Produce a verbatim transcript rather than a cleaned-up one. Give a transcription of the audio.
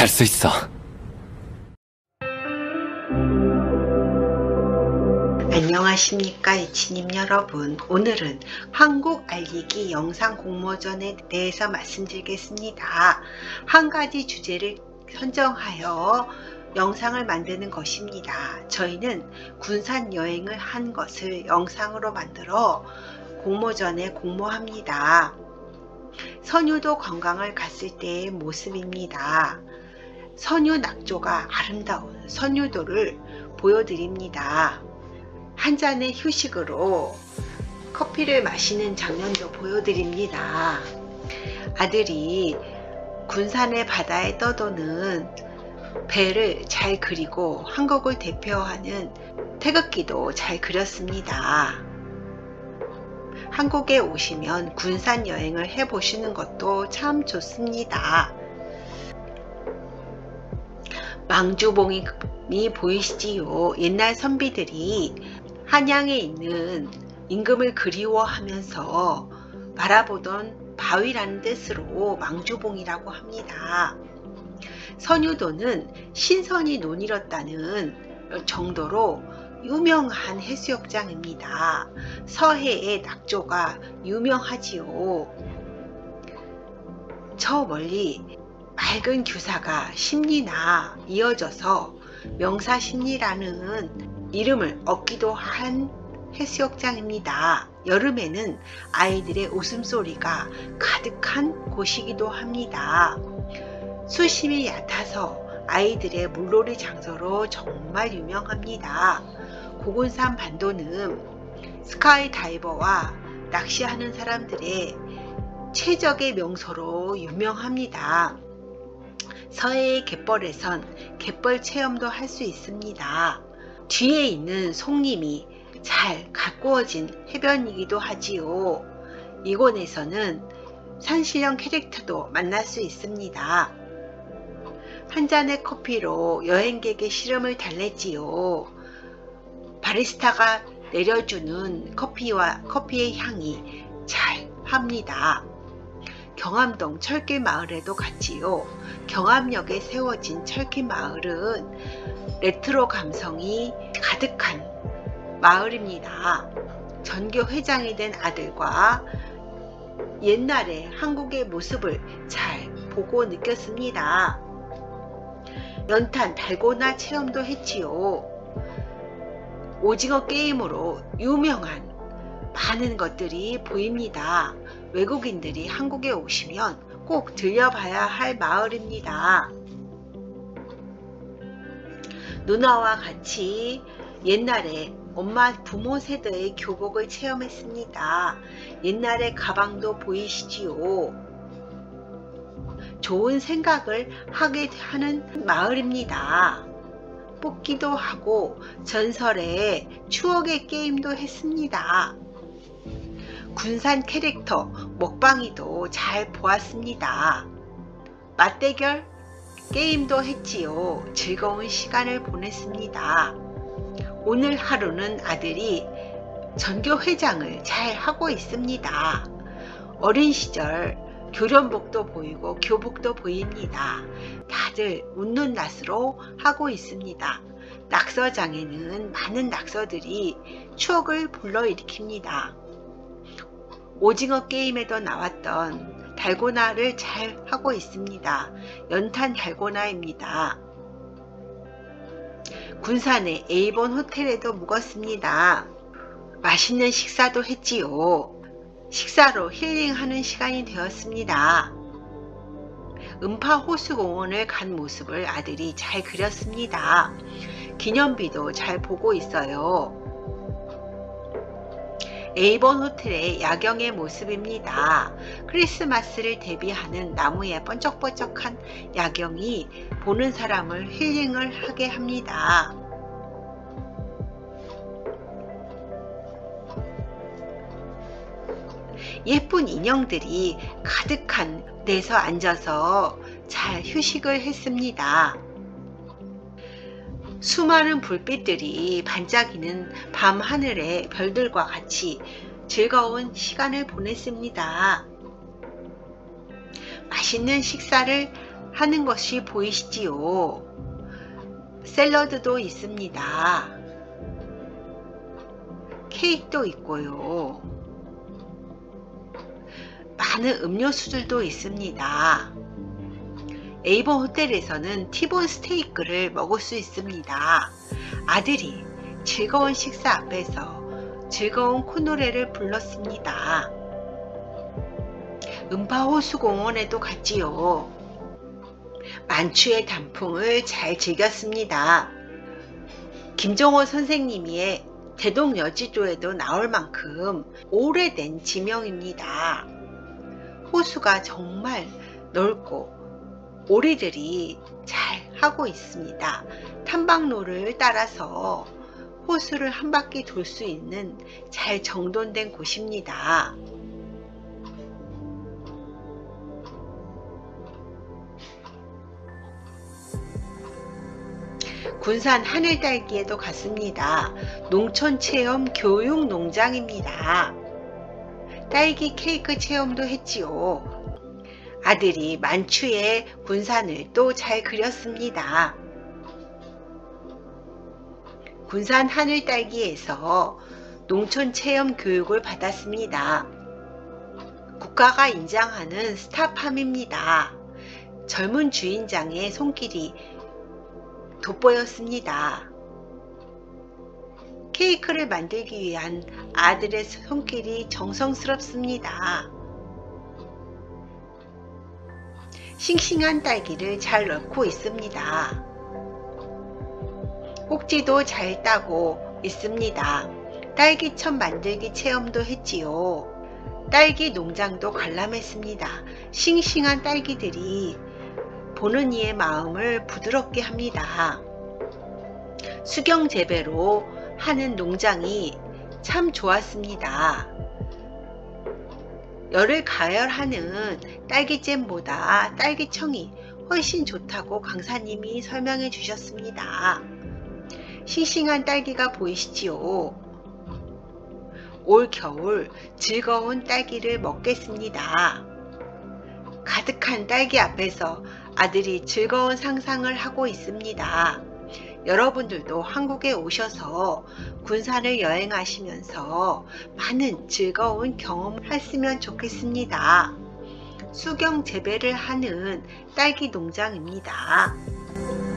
할 수 있어. 안녕하십니까 이치님 여러분. 오늘은 한국 알리기 영상 공모전에 대해서 말씀드리겠습니다. 한 가지 주제를 선정하여 영상을 만드는 것입니다. 저희는 군산 여행을 한 것을 영상으로 만들어 공모전에 공모합니다. 선유도 관광을 갔을 때의 모습입니다. 선유 낙조가 아름다운 선유도를 보여드립니다. 한 잔의 휴식으로 커피를 마시는 장면도 보여드립니다. 아들이 군산의 바다에 떠도는 배를 잘 그리고 한국을 대표하는 태극기도 잘 그렸습니다. 한국에 오시면 군산 여행을 해보시는 것도 참 좋습니다. 망주봉이 보이시지요? 옛날 선비들이 한양에 있는 임금을 그리워하면서 바라보던 바위라는 뜻으로 망주봉이라고 합니다. 선유도는 신선이 논이었다는 정도로 유명한 해수욕장입니다. 서해의 낙조가 유명하지요. 저 멀리 맑은 규사가 심리나 이어져서 명사심리라는 이름을 얻기도 한 해수욕장입니다. 여름에는 아이들의 웃음소리가 가득한 곳이기도 합니다. 수심이 얕아서 아이들의 물놀이 장소로 정말 유명합니다. 고군산 반도는 스카이다이버와 낚시하는 사람들의 최적의 명소로 유명합니다. 서해의 갯벌에선 갯벌 체험도 할 수 있습니다. 뒤에 있는 송림이 잘 가꾸어진 해변이기도 하지요. 이곳에서는 산신령 캐릭터도 만날 수 있습니다. 한 잔의 커피로 여행객의 시름을 달랬지요. 바리스타가 내려주는 커피와 커피의 향이 잘 합니다. 경암동 철길 마을에도 갔지요. 경암역에 세워진 철길 마을은 레트로 감성이 가득한 마을입니다. 전교 회장이 된 아들과 옛날의 한국의 모습을 잘 보고 느꼈습니다. 연탄 달고나 체험도 했지요. 오징어 게임으로 유명한 많은 것들이 보입니다. 외국인들이 한국에 오시면 꼭 들려봐야 할 마을입니다. 누나와 같이 옛날에 엄마 부모 세대의 교복을 체험했습니다. 옛날의 가방도 보이시지요. 좋은 생각을 하게 하는 마을입니다. 뽑기도 하고 전설의 추억의 게임도 했습니다. 군산 캐릭터 먹방이도 잘 보았습니다. 맞대결 게임도 했지요. 즐거운 시간을 보냈습니다. 오늘 하루는 아들이 전교 회장을 잘 하고 있습니다. 어린 시절 교련복도 보이고 교복도 보입니다. 다들 웃는 낯으로 하고 있습니다. 낙서장에는 많은 낙서들이 추억을 불러일으킵니다. 오징어 게임에도 나왔던 달고나를 잘 하고 있습니다. 연탄 달고나입니다. 군산의 에이본 호텔에도 묵었습니다. 맛있는 식사도 했지요. 식사로 힐링하는 시간이 되었습니다. 음파 호수공원을 간 모습을 아들이 잘 그렸습니다. 기념비도 잘 보고 있어요. 에이본 호텔의 야경의 모습입니다. 크리스마스를 대비하는 나무의 번쩍번쩍한 야경이 보는 사람을 힐링을 하게 합니다. 예쁜 인형들이 가득한 데서 앉아서 잘 휴식을 했습니다. 수많은 불빛들이 반짝이는 밤하늘의 별들과 같이 즐거운 시간을 보냈습니다. 맛있는 식사를 하는 것이 보이시지요? 샐러드도 있습니다. 케이크도 있고요. 많은 음료수들도 있습니다. 에이번 호텔에서는 티본 스테이크를 먹을 수 있습니다. 아들이 즐거운 식사 앞에서 즐거운 콧노래를 불렀습니다. 음파호수공원에도 갔지요. 만추의 단풍을 잘 즐겼습니다. 김정호 선생님의 대동여지도에도 나올 만큼 오래된 지명입니다. 호수가 정말 넓고 오리들이 잘 하고 있습니다. 탐방로를 따라서 호수를 한 바퀴 돌 수 있는 잘 정돈된 곳입니다. 군산 하늘딸기에도 갔습니다. 농촌체험 교육농장입니다. 딸기 케이크 체험도 했지요. 아들이 만추의 군산을 또 잘 그렸습니다. 군산 하늘딸기에서 농촌체험 교육을 받았습니다. 국가가 인정하는 스타팜입니다. 젊은 주인장의 손길이 돋보였습니다. 케이크를 만들기 위한 아들의 손길이 정성스럽습니다. 싱싱한 딸기를 잘 넣고 있습니다. 꼭지도 잘 따고 있습니다. 딸기첫 만들기 체험도 했지요. 딸기 농장도 관람했습니다. 싱싱한 딸기들이 보는 이의 마음을 부드럽게 합니다. 수경 재배로 하는 농장이 참 좋았습니다. 열을 가열하는 딸기잼보다 딸기청이 훨씬 좋다고 강사님이 설명해 주셨습니다. 싱싱한 딸기가 보이시지요? 올 겨울 즐거운 딸기를 먹겠습니다. 가득한 딸기 앞에서 아들이 즐거운 상상을 하고 있습니다. 여러분들도 한국에 오셔서 군산을 여행하시면서 많은 즐거운 경험을 하시면 좋겠습니다. 수경 재배를 하는 딸기 농장입니다.